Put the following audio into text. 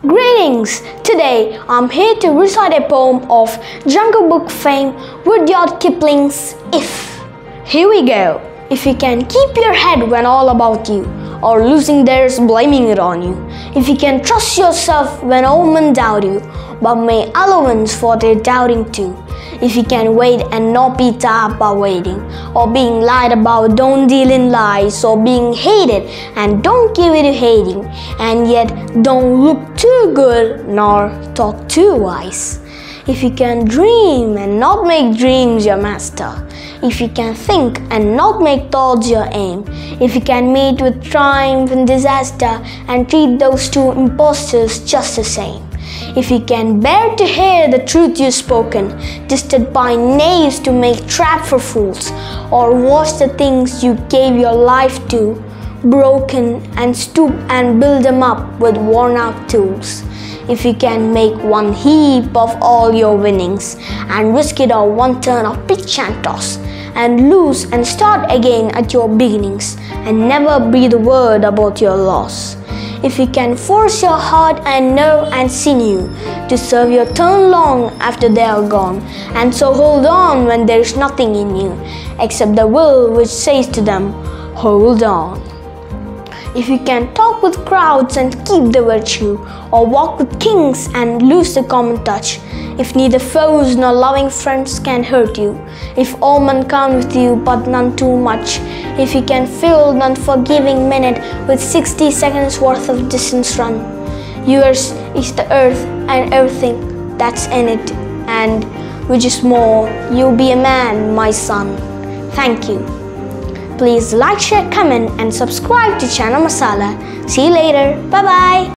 Greetings! Today I'm here to recite a poem of Jungle Book fame Rudyard Kipling's If. Here we go. If you can keep your head when all about you, or losing theirs blaming it on you. If you can trust yourself when all men doubt you, but may allowance for their doubting too. If you can wait and not be tired by waiting, or being lied about, don't deal in lies, or being hated and don't give it to hating, and yet don't look too good nor talk too wise. If you can dream and not make dreams your master, if you can think and not make thoughts your aim, if you can meet with triumph and disaster and treat those two impostors just the same, if you can bear to hear the truth you've spoken, twisted by knaves to make trap for fools, or watch the things you gave your life to, broken and stoop and build them up with worn out tools. If you can make one heap of all your winnings and risk it all one turn of pitch and toss, and lose and start again at your beginnings and never breathe a word about your loss. If you can force your heart and nerve and sinew to serve your turn long after they are gone, and so hold on when there is nothing in you except the will which says to them, hold on. If you can talk with crowds and keep the virtue, or walk with kings and lose the common touch, if neither foes nor loving friends can hurt you, if all men count with you but none too much, if you can fill the unforgiving minute with 60 seconds worth of distance run, yours is the earth and everything that's in it, and which is more, you'll be a man, my son. Thank you. Please like, share, comment and subscribe to Channel Masala. See you later. Bye bye.